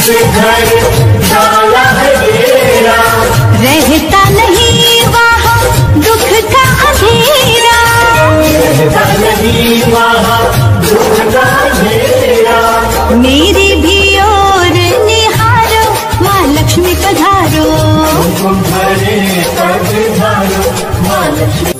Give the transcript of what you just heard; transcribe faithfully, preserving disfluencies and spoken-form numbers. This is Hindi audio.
रहता नहीं वहाँ दुख का अंधेरा, रहता नहीं वहाँ दुख का अंधेरा। मेरी भी ओर निहारो, माँ लक्ष्मी पधारो, भरे पधारो, माँ लक्ष्मी